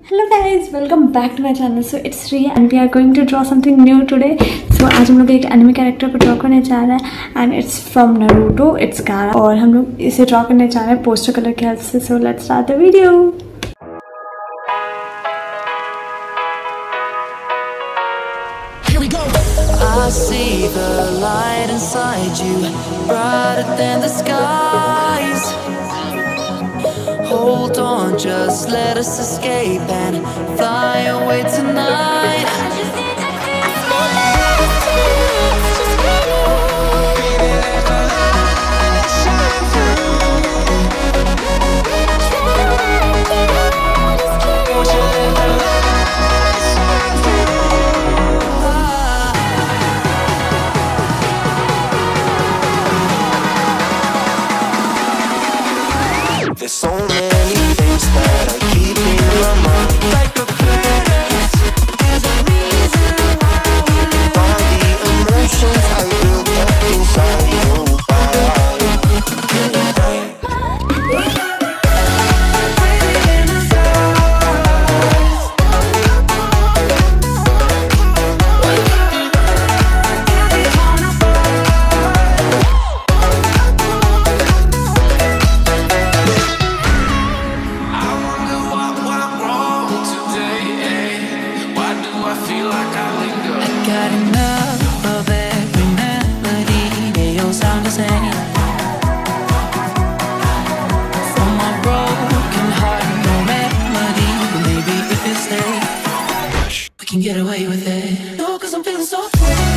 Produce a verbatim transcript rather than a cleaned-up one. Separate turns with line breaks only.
Hello guys, welcome back to my channel. So it's Rhea and we are going to draw something new today. So आज हम लोग एक anime character को draw करने जा रहे हैं and it's from Naruto. It's GAARA और हम लोग इसे ड्रॉ करने जा रहे हैं पोस्टर कलर के हेल्प से. So let's start the video.
Here we go. I see the light inside you, brighter than the skies. Hold on, just let us escape and fly away tonight. There's so many things that I keep in my mind, like a parent. There's a reason why we live. All the emotions I built up inside you. Got enough of every melody, they all sound the same. From my broken heart, no remedy. Maybe if you stay, we can get away with it. No, cause I'm feeling so free.